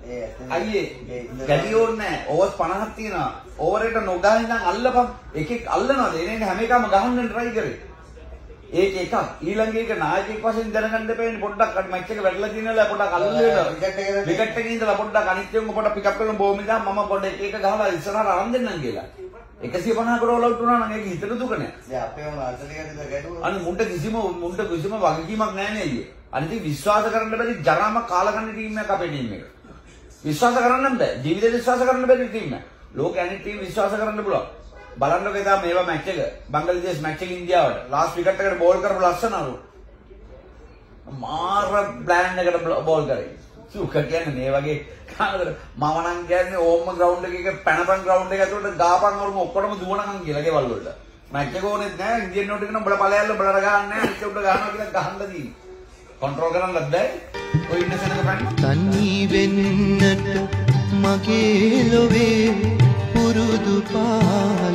අයියේ ගැටි ඕනේ නැහැ. ඕවර්ස් 50ක් තියෙනවා. ඕවරේට නොගහින් නම් අල්ලපන්. එකෙක් අල්ලනවාද? එනේ හැම එකම ගහන්න try කරේ. ඒක එකක්. ඊළඟ එක නායකයෙක් වශයෙන් දැනගන්න දෙපෙන්නේ පොඩ්ඩක් මැච් එක වැටලා තියෙනවා පොඩ්ඩක් අල්ලලා විකට් එකේ ඉඳලා පොඩ්ඩක් අනිත් එක්කම පොඩ්ඩක් පිකප් කරන බෝම ඉඳලා මම පොඩ්ඩක් එක ගහලා ඉස්සරහට අරන් දෙන්නම් කියලා. 150 රෝල් අවුට් වුණා නම් ඒක හිතට දුක නෑ. දැන් අපේම අතලියද ගැටුවා. අන්න මුන්ට කිසිම වගකීමක් නෑ නේ අයියේ. අනිත් විශ්වාස කරන්න බැරි ජරාම කාලකන්ණි ටීම් එකක් අපේ ටීම් එක. විශ්වාස කරන්න බෑ. ජීවිතේ විශ්වාස කරන්න බැරි ටීම් එක. ලෝකේ අනිත් ටීම් විශ්වාස කරන්න පුළුවන්. බලන්නකෝ එදා මේවා මැච් එක බංග්ලාදේශ මැච් එක ඉන්දියාවට ලාස්ට් විකට් එකට බෝල් කරපු ලස්සනලු. මාර ප්ලෑන් එකට බෝල් කරේ. සුඛ කියන්නේ මේ වගේ කාදර මම නම් කියන්නේ ඕම්ම ග්‍රවුන්ඩ් එකක පැනපන් ග්‍රවුන්ඩ් එක ඇතුළට ගාපන් වරුම ඔක්කොටම දුවනකම් කියලා ගෙවල් වලට. මැච් එක ඕනෙත් නෑ ඉන්දියන් නෝට් එක නම් බල පළයල්ල බලර ගන්න නෑ අනිත් උඩ ගන්නවා කියලා ගහන්න දී. කන්ට්‍රෝල් කරන්නත් බෑ. ඔය ඉන්න සෙනඟ පැන්න. තනි වෙන්නට මගේ ලොවේ පුරුදු පා